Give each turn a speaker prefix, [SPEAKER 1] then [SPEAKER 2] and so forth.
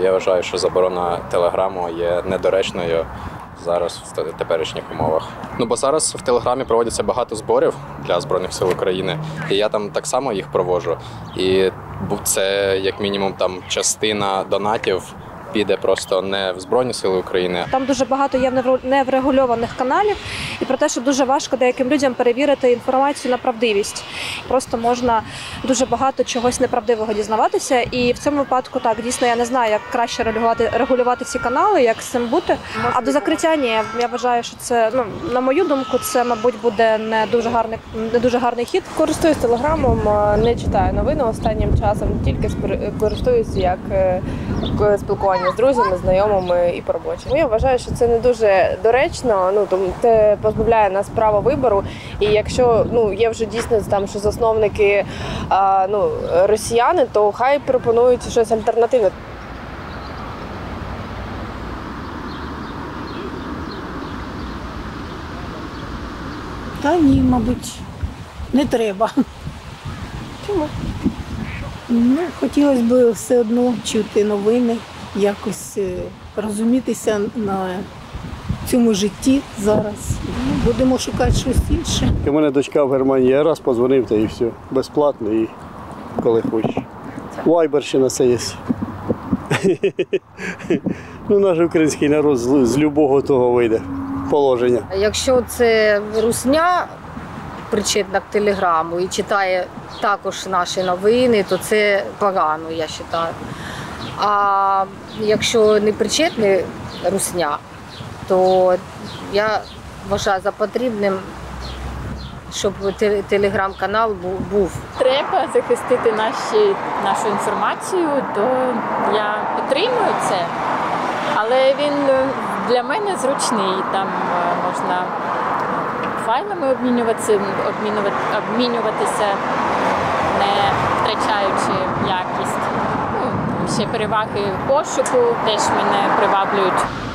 [SPEAKER 1] Я вважаю, що заборона Телеграму є недоречною зараз в теперішніх умовах. Бо зараз в Телеграмі проводяться багато зборів для Збройних сил України, і я там так само їх проводжу. І це як мінімум там частина донатів піде просто не в Збройні Сили України.
[SPEAKER 2] Там дуже багато є неврегульованих каналів, і про те, що дуже важко деяким людям перевірити інформацію на правдивість. Просто можна дуже багато чогось неправдивого дізнаватися, і в цьому випадку так, дійсно, я не знаю, як краще регулювати ці канали, як з цим бути. А до закриття ні, я вважаю, що це, на мою думку, це, мабуть, буде не дуже гарний хід.
[SPEAKER 3] Користуюсь Телеграмом, не читаю новини останнім часом, тільки користуюсь як спілкування з друзями, знайомими і по роботі. Я вважаю, що це не дуже доречно, тому це позбавляє нас права вибору. І якщо є вже дійсно там, що засновники росіяни, то хай пропонують щось альтернативне.
[SPEAKER 4] Та ні, мабуть, не треба.
[SPEAKER 3] Чому?
[SPEAKER 4] Хотілося б все одно чути новини, якось розумітися на цьому житті зараз. Будемо шукати щось інше.
[SPEAKER 5] У мене дочка в Германії, я раз подзвонив, та і все. Безплатно і коли хочеш. Вайбер ще на це є. Наш український народ з любого того вийде положення.
[SPEAKER 6] Якщо це русня причетна к Телеграму і читає також наші новини, то це погано, я вважаю. А якщо не причетний русня, то я вважаю за потрібним, щоб телеграм-канал був.
[SPEAKER 7] Треба захистити нашу інформацію, то я підтримую це. Але він для мене зручний, там можна файлами обмінюватися, не втрачаючи якість. Ще переваги пошуку теж мене приваблюють.